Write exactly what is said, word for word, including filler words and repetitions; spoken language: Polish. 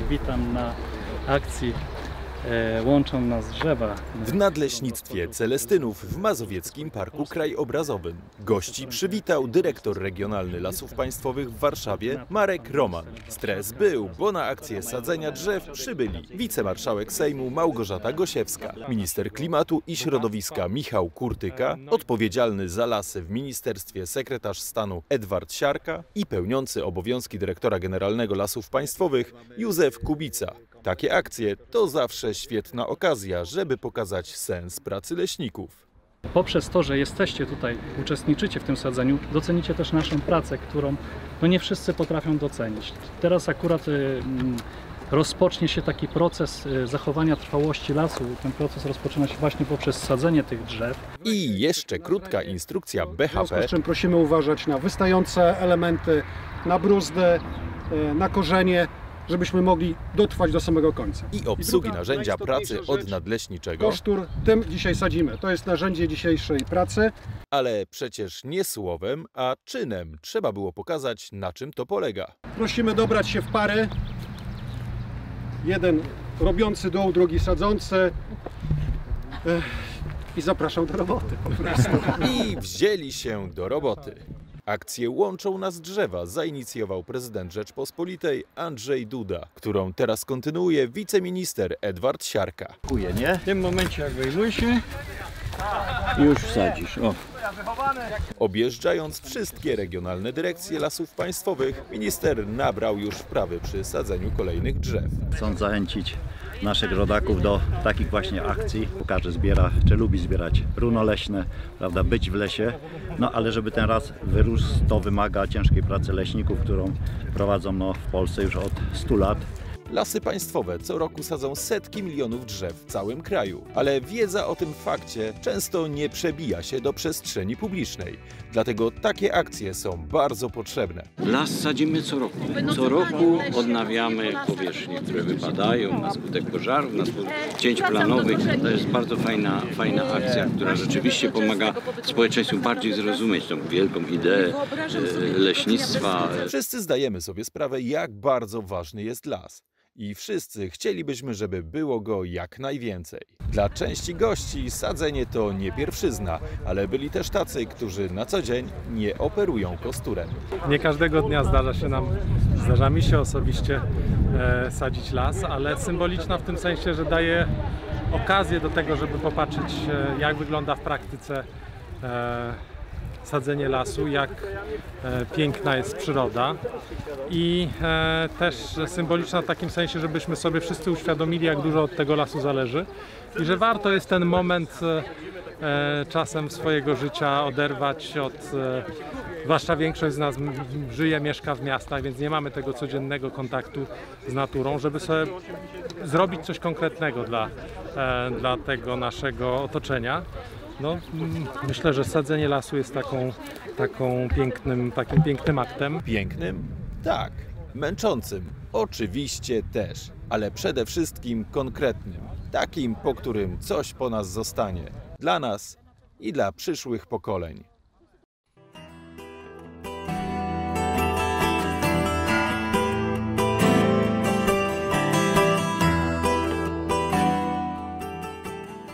witam na akcji e, Łączą nas drzewa. W nadleśnictwie Celestynów w Mazowieckim Parku Krajobrazowym gości przywitał dyrektor regionalny Lasów Państwowych w Warszawie Marek Roman. Stres był, bo na akcję sadzenia drzew przybyli wicemarszałek Sejmu Małgorzata Gosiewska, minister klimatu i środowiska Michał Kurtyka, odpowiedzialny za lasy w ministerstwie sekretarz stanu Edward Siarka i pełniący obowiązki dyrektora generalnego Lasów Państwowych Józef Kubica. Takie akcje to zawsze świetna okazja, żeby pokazać sens pracy leśników. Poprzez to, że jesteście tutaj, uczestniczycie w tym sadzeniu, docenicie też naszą pracę, którą no nie wszyscy potrafią docenić. Teraz akurat y, rozpocznie się taki proces y, zachowania trwałości lasu. Ten proces rozpoczyna się właśnie poprzez sadzenie tych drzew. I jeszcze krótka instrukcja B H P. W związku z czym prosimy uważać na wystające elementy, na bruzdy, y, na korzenie, żebyśmy mogli dotrwać do samego końca. I obsługi narzędzia pracy od nadleśniczego. Kosztur, tym dzisiaj sadzimy. To jest narzędzie dzisiejszej pracy. Ale przecież nie słowem, a czynem trzeba było pokazać, na czym to polega. Prosimy dobrać się w pary. Jeden robiący dół, drugi sadzący. Ech, I zapraszam do roboty po prostu. I wzięli się do roboty. Akcję Łączą nas drzewa zainicjował prezydent Rzeczpospolitej Andrzej Duda, którą teraz kontynuuje wiceminister Edward Siarka. Nie? W tym momencie jak wyjmuj się, już wsadzisz. O. Objeżdżając wszystkie regionalne dyrekcje Lasów Państwowych, minister nabrał już wprawy przy sadzeniu kolejnych drzew. Chcąc zachęcić naszych rodaków do takich właśnie akcji. Każdy zbiera, czy lubi zbierać runo leśne, prawda, być w lesie. No ale żeby ten las wyrósł, to wymaga ciężkiej pracy leśników, którą prowadzą no, w Polsce już od stu lat. Lasy Państwowe co roku sadzą setki milionów drzew w całym kraju, ale wiedza o tym fakcie często nie przebija się do przestrzeni publicznej. Dlatego takie akcje są bardzo potrzebne. Las sadzimy co roku. Co roku odnawiamy powierzchnie, które wypadają na skutek pożarów, na skutek cięć planowych. To jest bardzo fajna, fajna akcja, która rzeczywiście pomaga społeczeństwu bardziej zrozumieć tą wielką ideę leśnictwa. Wszyscy zdajemy sobie sprawę, jak bardzo ważny jest las. I wszyscy chcielibyśmy, żeby było go jak najwięcej. Dla części gości sadzenie to nie pierwszyzna, ale byli też tacy, którzy na co dzień nie operują kosturem. Nie każdego dnia zdarza się nam, zdarza mi się osobiście e, sadzić las, ale symboliczna w tym sensie, że daje okazję do tego, żeby popatrzeć, e, jak wygląda w praktyce e, sadzenie lasu, jak e, piękna jest przyroda i e, też symboliczna w takim sensie, żebyśmy sobie wszyscy uświadomili, jak dużo od tego lasu zależy i że warto jest ten moment e, czasem swojego życia oderwać od, e, zwłaszcza większość z nas żyje, mieszka w miastach, więc nie mamy tego codziennego kontaktu z naturą, żeby sobie zrobić coś konkretnego dla, e, dla tego naszego otoczenia. No, myślę, że sadzenie lasu jest taką, taką pięknym, takim pięknym aktem. Pięknym? Tak. Męczącym? Oczywiście też. Ale przede wszystkim konkretnym. Takim, po którym coś po nas zostanie. Dla nas i dla przyszłych pokoleń.